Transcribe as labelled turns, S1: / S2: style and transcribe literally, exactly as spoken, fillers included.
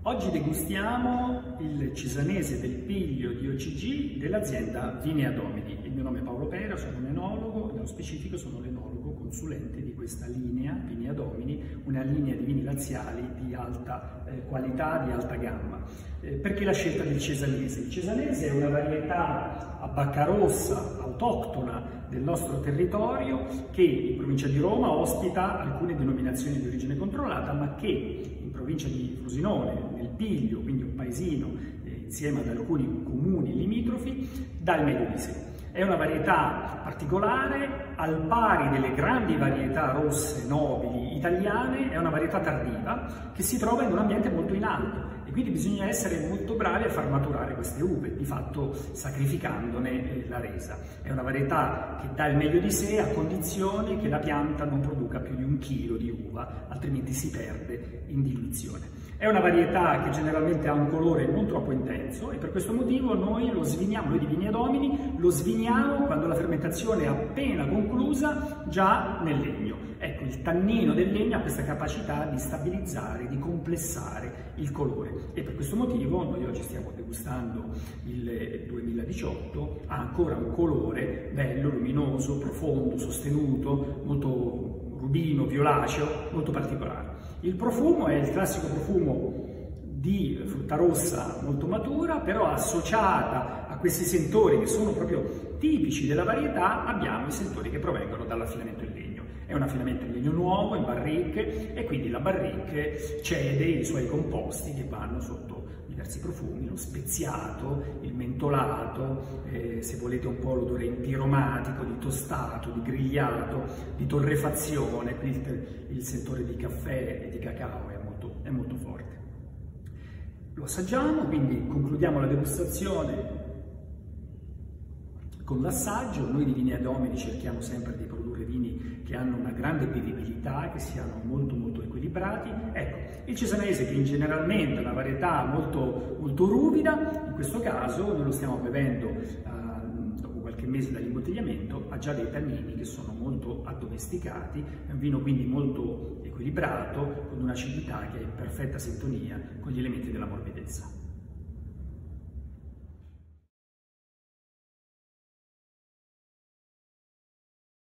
S1: Oggi degustiamo il Cesanese del Piglio di O C G dell'azienda Vinea Domini. Il mio nome è Paolo Pera, sono un enologo, nello specifico sono l'enologo consulente di questa linea Vinea Domini, una linea di vini laziali di alta eh, qualità, di alta gamma. Eh, perché la scelta del Cesanese? Il Cesanese è una varietà a bacca rossa, autoctona del nostro territorio, che in provincia di Roma ospita alcune denominazioni di origine controllata, ma che in provincia di Frosinone, nel Piglio, quindi un paesino eh, insieme ad alcuni comuni limitrofi, dà il meglio di sé. È una varietà particolare, al pari delle grandi varietà rosse nobili italiane, è una varietà tardiva che si trova in un ambiente molto in alto e quindi bisogna essere molto bravi a far maturare queste uve, di fatto sacrificandone eh, la resa. È una varietà che dà il meglio di sé a condizione che la pianta non produca più di un chilo di uva, altrimenti si perde in diluizione. È una varietà che generalmente ha un colore non troppo intenso e per questo motivo noi lo sviniamo, noi di Vinea Domini, lo sviniamo quando la fermentazione è appena conclusa già nel legno. Ecco, il tannino del legno ha questa capacità di stabilizzare, di complessare il colore e per questo motivo noi oggi stiamo degustando il duemiladiciotto, ha ancora un colore bello, luminoso, profondo, sostenuto, molto rubino, violaceo, molto particolare. Il profumo è il classico profumo di frutta rossa molto matura, però associata a questi sentori che sono proprio tipici della varietà abbiamo i sentori che provengono dall'affinamento in legno. È un affinamento in legno nuovo, in barrique, e quindi la barrique cede i suoi composti che vanno sotto diversi profumi, lo speziato, il mentolato, eh, se volete un po' l'odore empiromatico, di tostato, di grigliato, di torrefazione, qui il, il sentore di caffè e di cacao è molto, è molto forte. Lo assaggiamo, quindi concludiamo la degustazione con l'assaggio. Noi di Vinea Domini cerchiamo sempre di produrre vini che hanno una grande bevibilità, che siano molto molto equilibrati. Ecco, il Cesanese, che in generalmente è una varietà molto, molto ruvida, in questo caso noi lo stiamo bevendo eh, dopo qualche mese dall'imbottigliamento, ha già dei tannini che sono molto addomesticati, è un vino quindi molto equilibrato, con un'acidità che è in perfetta sintonia con gli elementi della morbidezza.